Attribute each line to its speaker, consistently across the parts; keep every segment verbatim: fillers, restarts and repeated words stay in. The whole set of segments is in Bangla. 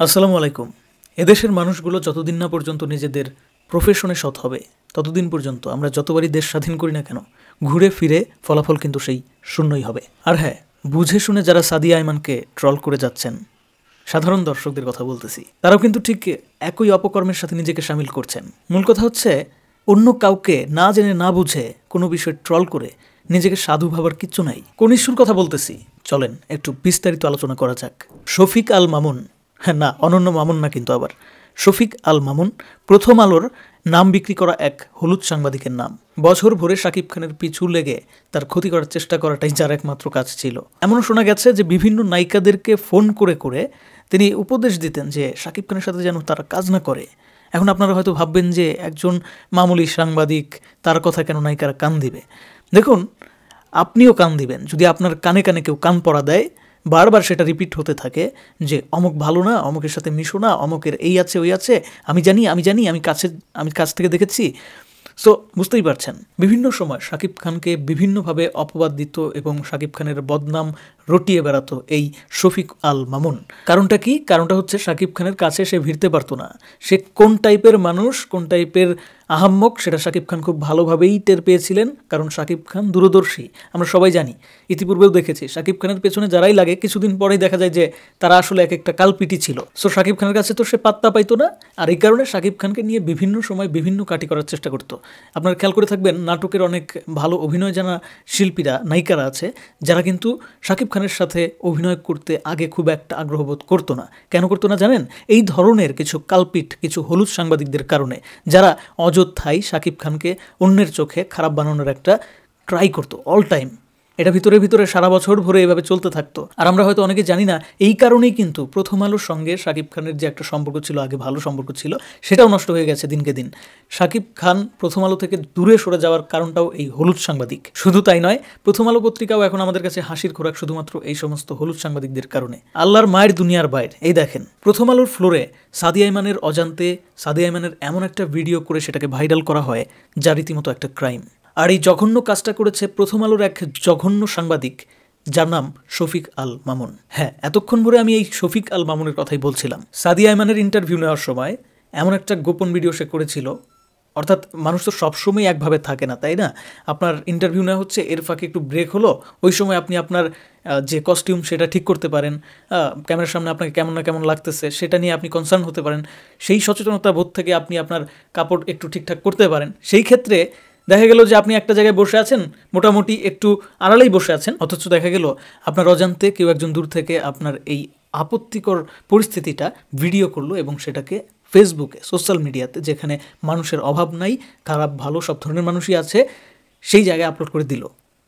Speaker 1: আসসালামু আলাইকুম। এদেশের মানুষগুলো যতদিন না পর্যন্ত নিজেদের প্রফেশনে সৎ হবে ততদিন পর্যন্ত আমরা যতবারই দেশ স্বাধীন করি না কেন ঘুরে ফিরে ফলাফল কিন্তু সেই শূন্যই হবে। আর হ্যাঁ, বুঝে শুনে যারা সাদিয়া আইমানকে ট্রল করে যাচ্ছেন, সাধারণ দর্শকদের কথা বলতেছি, তারাও কিন্তু ঠিক একই অপকর্মের সাথে নিজেকে সামিল করছেন। মূল কথা হচ্ছে, অন্য কাউকে না জেনে না বুঝে কোনো বিষয় ট্রল করে নিজেকে সাধু ভাবার কিচ্ছু নাই। কোন ইস্যুর কথা বলতেছি চলেন একটু বিস্তারিত আলোচনা করা যাক। শফিক আল মামুন, হ্যাঁ না অনন্য মামুন না কিন্তু আবার শফিক আল মামুন, প্রথম আলোর নাম বিক্রি করা এক হলুদ সাংবাদিকের নাম। বছর ভরে শাকিব খানের পিছু লেগে তার ক্ষতি করার চেষ্টা করাটাই যার একমাত্র কাজ ছিল। এমনও শোনা গেছে যে বিভিন্ন নায়িকাদেরকে ফোন করে করে তিনি উপদেশ দিতেন যে শাকিব খানের সাথে যেন তারা কাজ না করে। এখন আপনারা হয়তো ভাববেন যে একজন মামুলি সাংবাদিক, তার কথা কেন নায়িকারা কান দিবে? দেখুন, আপনিও কান দিবেন যদি আপনার কানে কানে কেউ কান পড়া দেয়, বারবার সেটা রিপিট হতে থাকে যে অমুক ভালো না, অমুকের সাথে মিশো না, অমুকের এই আছে ওই আছে, আমি জানি আমি জানি আমি কাছে আমি কাছ থেকে দেখেছি। সো বুঝতেই পারছেন, বিভিন্ন সময় শাকিব খানকে বিভিন্নভাবে অপবাদ দিত এবং শাকিব খানের বদনাম রটিয়ে বেড়াতো এই শফিক আল মামুন। কারণটা কি? কারণটা হচ্ছে শাকিব খানের কাছে সে ভিড়তে পারতো না। সে কোন টাইপের মানুষ, কোন টাইপের আহাম্মক, সেটা শাকিব খান খুব ভালোভাবেই টের পেয়েছিলেন। কারণ শাকিব খান দূরদর্শী, আমরা সবাই জানি, ইতিপূর্বেও দেখেছি। শাকিব খানের পেছনে যারাই লাগে কিছুদিন পরেই দেখা যায় যে তারা আসলে এক একটা কালপিটি ছিল। সো শাকিব খানের কাছে তো সে পাত্তা পাইতো না, আর এই কারণে শাকিব খানকে নিয়ে বিভিন্ন সময় বিভিন্ন কাটি করার চেষ্টা করতো। আপনারা খেয়াল করে থাকবেন, নাটকের অনেক ভালো অভিনয় জানা শিল্পীরা, নায়িকারা আছে যারা কিন্তু শাকিব খানের সাথে অভিনয় করতে আগে খুব একটা আগ্রহবোধ করতো না। কেন করতো না জানেন? এই ধরনের কিছু কালপিট, কিছু হলুদ সাংবাদিকদের কারণে, যারা অযথাই শাকিব খানকে অন্যের চোখে খারাপ বানানোর একটা ট্রাই করতো অল টাইম। এটা ভিতরে ভিতরে সারা বছর ভরে এভাবে চলতে থাকতো। আর আমরা হয়তো অনেকে জানি না, এই কারণেই কিন্তু প্রথম আলোর সঙ্গে শাকিব খানের যে একটা সম্পর্ক ছিল, আগে ভালো সম্পর্ক ছিল, সেটাও নষ্ট হয়ে গেছে দিনকে দিন। শাকিব খান প্রথম আলো থেকে দূরে সরে যাওয়ার কারণটাও এই হলুদ সাংবাদিক। শুধু তাই নয়, প্রথম আলো পত্রিকাও এখন আমাদের কাছে হাসির খোরাক শুধুমাত্র এই সমস্ত হলুদ সাংবাদিকদের কারণে। আল্লাহর মায়ের দুনিয়ার বাইরে, এই দেখেন, প্রথম আলোর ফ্লোরে সাদিয়া আইমানের অজান্তে সাদিয়া আইমানের এমন একটা ভিডিও করে সেটাকে ভাইরাল করা হয় যা রীতিমতো একটা ক্রাইম। আর এই জঘন্য কাজটা করেছে প্রথম আলোর এক জঘন্য সাংবাদিক, যার নাম শফিক আল মামুন। হ্যাঁ, এতক্ষণ ধরে আমি এই শফিক আল মামুনের কথাই বলছিলাম। সাদিয়া আইমানের ইন্টারভিউ নেওয়ার সময় এমন একটা গোপন ভিডিও সে করেছিল। অর্থাৎ মানুষ তো সবসময় একভাবে থাকে না, তাই না? আপনার ইন্টারভিউ নেওয়া হচ্ছে, এর ফাঁকে একটু ব্রেক হলো, ওই সময় আপনি আপনার যে কস্টিউম সেটা ঠিক করতে পারেন, ক্যামেরার সামনে আপনাকে কেমন না কেমন লাগতেছে সেটা নিয়ে আপনি কনসার্ন হতে পারেন। সেই সচেতনতা বোধ থেকে আপনি আপনার কাপড় একটু ঠিকঠাক করতে পারেন। সেই ক্ষেত্রে দেখা গেল যে আপনি একটা জায়গায় বসে আছেন, মোটামুটি একটু আড়ালেই বসে আছেন, অথচ দেখা গেল আপনার অজান্তে কেউ একজন দূর থেকে আপনার এই আপত্তিকর পরিস্থিতিটা ভিডিও করলো এবং সেটাকে ফেসবুকে, সোশ্যাল মিডিয়াতে, যেখানে মানুষের অভাব নাই, খারাপ ভালো সব ধরনের মানুষই আছে, সেই জায়গায় আপলোড করে দিল।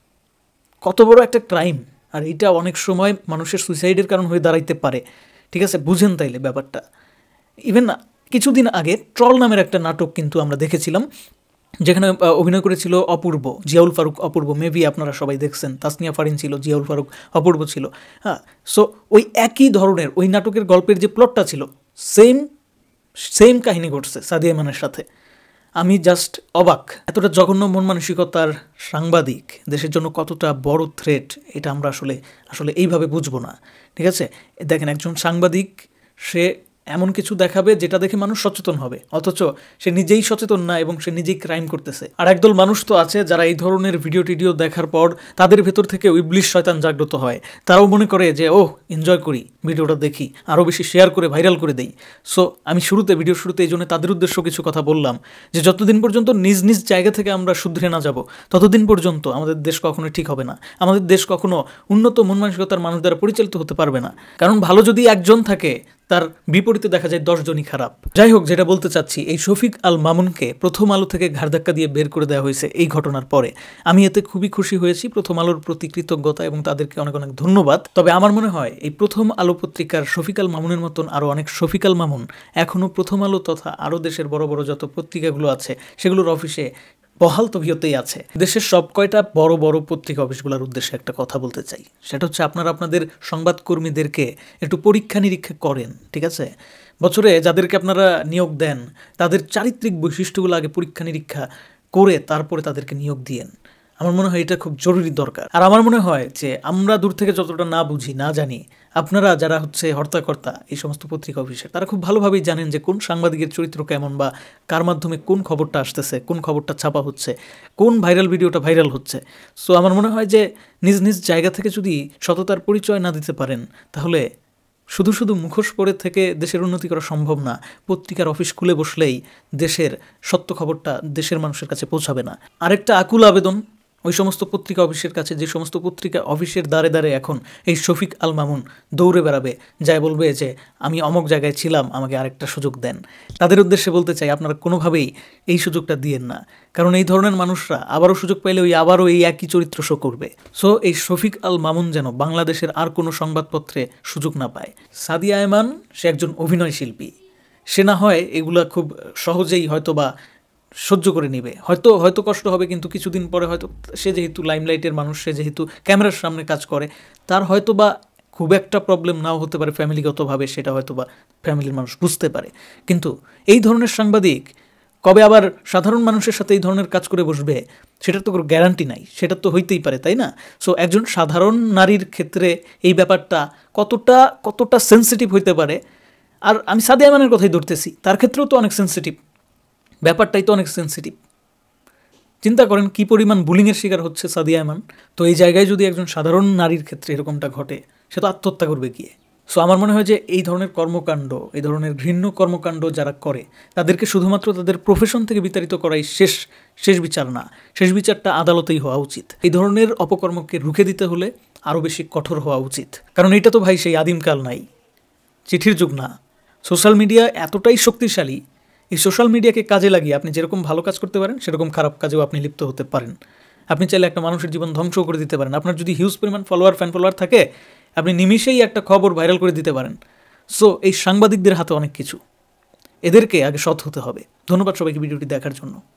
Speaker 1: কত বড় একটা ক্রাইম! আর এইটা অনেক সময় মানুষের সুইসাইডের কারণ হয়ে দাঁড়াইতে পারে। ঠিক আছে, বুঝেন তাইলে ব্যাপারটা। ইভেন কিছুদিন আগে ট্রল নামের একটা নাটক কিন্তু আমরা দেখেছিলাম, যেখানে অভিনয় করেছিল অপূর্ব, জিয়াউল ফারুক অপূর্ব। মেবি আপনারা সবাই দেখছেন, তাসনিয়া ফারিন ছিল, জিয়াউল ফারুক অপূর্ব ছিল। হ্যাঁ, সো ওই একই ধরনের ওই নাটকের গল্পের যে প্লটটা ছিল, সেম সেম কাহিনী ঘটছে সাদিয়া আইমানের সাথে। আমি জাস্ট অবাক, এতটা জঘন্য মন মানসিকতার সাংবাদিক দেশের জন্য কতটা বড় থ্রেট, এটা আমরা আসলে আসলে এইভাবে বুঝবো না। ঠিক আছে, দেখেন, একজন সাংবাদিক সে এমন কিছু দেখাবে যেটা দেখে মানুষ সচেতন হবে, অথচ সে নিজেই সচেতন না এবং সে নিজেই ক্রাইম করতেছে। আর একদল মানুষ তো আছে যারা এই ধরনের ভিডিও টিডিও দেখার পর তাদের ভেতর থেকে ইবলিশ শয়তান জাগ্রত হয়। তারাও মনে করে যে ওহ, এনজয় করি, ভিডিওটা দেখি, আরও বেশি শেয়ার করে ভাইরাল করে দেই। সো আমি শুরুতে ভিডিও শুরুতে এই জন্য তাদের উদ্দেশ্য কিছু কথা বললাম যে যতদিন পর্যন্ত নিজ নিজ জায়গা থেকে আমরা শুধরে না যাব, ততদিন পর্যন্ত আমাদের দেশ কখনো ঠিক হবে না। আমাদের দেশ কখনো উন্নত মন মানসিকতার মানুষ দ্বারা পরিচালিত হতে পারবে না। কারণ ভালো যদি একজন থাকে, তার বিপরীতে দেখা যায় দশজনই খারাপ। যাই হোক, যেটা বলতে চাচ্ছি, এই শফিক আল মামুনকে প্রথম আলো থেকে ঘাড় ধাক্কা দিয়ে বের করে দেওয়া হয়েছে এই ঘটনার পরে। আমি এতে খুবই খুশি হয়েছি, প্রথম আলোর প্রতি কৃতজ্ঞতা এবং তাদেরকে অনেক অনেক ধন্যবাদ। তবে আমার মনে হয় এই প্রথম আলো পত্রিকার শফিক আল মামুনের মতন আরও অনেক শফিক আল মামুন এখনও প্রথম আলো তথা আরও দেশের বড় বড় যত পত্রিকাগুলো আছে সেগুলোর অফিসে বহাল তবিয়তেই আছে। দেশের সব কয়টা বড় বড় পত্রিকা অফিসগুলোর উদ্দেশ্যে একটা কথা বলতে চাই, সেটা হচ্ছে আপনারা আপনাদের সংবাদকর্মীদেরকে একটু পরীক্ষা নিরীক্ষা করেন। ঠিক আছে, বছরে যাদেরকে আপনারা নিয়োগ দেন তাদের চারিত্রিক বৈশিষ্ট্যগুলো আগে পরীক্ষা নিরীক্ষা করে তারপরে তাদেরকে নিয়োগ দিয়েন। আমার মনে হয় এটা খুব জরুরি দরকার। আর আমার মনে হয় যে আমরা দূর থেকে যতটা না বুঝি না জানি, আপনারা যারা হচ্ছে হর্তাকর্তা এই সমস্ত পত্রিকা অফিসের, তারা খুব ভালোভাবেই জানেন যে কোন সাংবাদিকের চরিত্র কেমন, বা কার মাধ্যমে কোন খবরটা আসতেছে, কোন খবরটা ছাপা হচ্ছে, কোন ভাইরাল ভিডিওটা ভাইরাল হচ্ছে। সো আমার মনে হয় যে নিজ নিজ জায়গা থেকে যদি সততার পরিচয় না দিতে পারেন, তাহলে শুধু শুধু মুখোশ পরে থেকে দেশের উন্নতি করা সম্ভব না। পত্রিকার অফিস খুলে বসলেই দেশের সত্য খবরটা দেশের মানুষের কাছে পৌঁছাবে না। আরেকটা আকুল আবেদন ওই সমস্ত পত্রিকা অফিসের কাছে, যে সমস্ত পত্রিকা অফিসের দ্বারে দ্বারে এখন এই শফিক আল মামুন দৌড়ে বেড়াবে, যাই বলবে যে আমি অমক জায়গায় ছিলাম, আমাকে আরেকটা সুযোগ দেন। তাদের উদ্দেশ্যে বলতে চাই, আপনারা কোনোভাবেই এই সুযোগটা দিয়েন না, কারণ এই ধরনের মানুষরা আবারও সুযোগ পাইলে ওই আবারও এই একই চরিত্র শো করবে। সো এই শফিক আল মামুন যেন বাংলাদেশের আর কোনো সংবাদপত্রে সুযোগ না পায়। সাদিয়া আয়মান সে একজন অভিনয় শিল্পী, সে না হয় এগুলা খুব সহজেই হয়তো বা সহ্য করে নিবে, হয়তো হয়তো কষ্ট হবে, কিন্তু কিছুদিন পরে হয়তো সে যেহেতু লাইমলাইটের মানুষ, সে যেহেতু ক্যামেরার সামনে কাজ করে, তার হয়তো বা খুব একটা প্রবলেম নাও হতে পারে ফ্যামিলিগতভাবে, সেটা হয়তো বা ফ্যামিলির মানুষ বুঝতে পারে। কিন্তু এই ধরনের সাংবাদিক কবে আবার সাধারণ মানুষের সাথে এই ধরনের কাজ করে বসবে, সেটার তো কোনো গ্যারান্টি নাই, সেটা তো হইতেই পারে, তাই না? সো একজন সাধারণ নারীর ক্ষেত্রে এই ব্যাপারটা কতটা কতটা সেন্সিটিভ হইতে পারে, আর আমি সাদিয়া আয়মানের কথাই ধরতেছি, তার ক্ষেত্রেও তো অনেক সেন্সিটিভ, ব্যাপারটাই তো অনেক সেন্সিটিভ। চিন্তা করেন কী পরিমাণ বুলিংয়ের শিকার হচ্ছে সাদিয়া আয়মান। তো এই জায়গায় যদি একজন সাধারণ নারীর ক্ষেত্রে এরকমটা ঘটে, সে তো আত্মহত্যা করবে গিয়ে। সো আমার মনে হয় যে এই ধরনের কর্মকাণ্ড, এই ধরনের ঘৃণ্য কর্মকাণ্ড যারা করে, তাদেরকে শুধুমাত্র তাদের প্রফেশন থেকে বিতাড়িত করাই শেষ শেষ বিচার না, শেষ বিচারটা আদালতেই হওয়া উচিত। এই ধরনের অপকর্মকে রুখে দিতে হলে আরও বেশি কঠোর হওয়া উচিত, কারণ এটা তো ভাই সেই আদিমকাল নাই, চিঠির যুগ না। সোশ্যাল মিডিয়া এতটাই শক্তিশালী, এই সোশ্যাল মিডিয়াকে কাজে লাগিয়ে আপনি যেরকম ভালো কাজ করতে পারেন, সেরকম খারাপ কাজেও আপনি লিপ্ত হতে পারেন। আপনি চাইলে একটা মানুষের জীবন ধ্বংস করে দিতে পারেন। আপনার যদি হিউজ পরিমাণ ফলোয়ার ফ্যান ফলোয়ার থাকে, আপনি নিমিষেই একটা খবর ভাইরাল করে দিতে পারেন। সো এই সাংবাদিকদের হাতে অনেক কিছু, এদেরকে আগে সৎ হতে হবে। ধন্যবাদ সবাইকে ভিডিওটি দেখার জন্য।